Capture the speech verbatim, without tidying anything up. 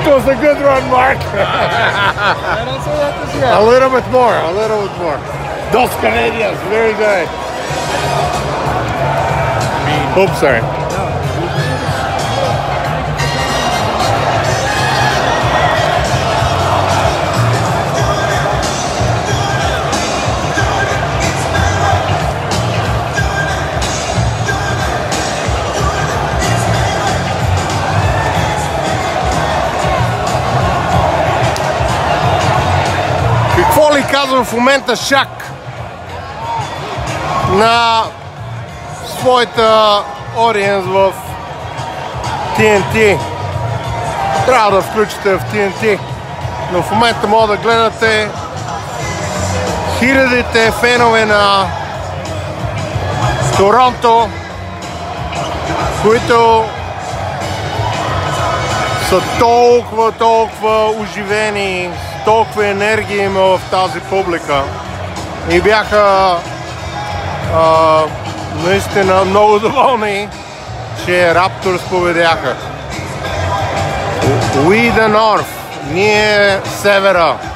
was a good run, Mark. I don't say that this year. A little bit more, a little bit more. Those Canadians, very good. Oops, sorry. Какво ли казвам в момента Шак на своята audience в Ти Ен Ти? Трябва да включите в Ти Ен Ти, но в момента може да гледате хилядите фенове на Торонто, които са толкова, толкова оживени, толкова енергия има в тази публика и бяха а, наистина много доволни, че Raptors победяха. We the North, ние севера.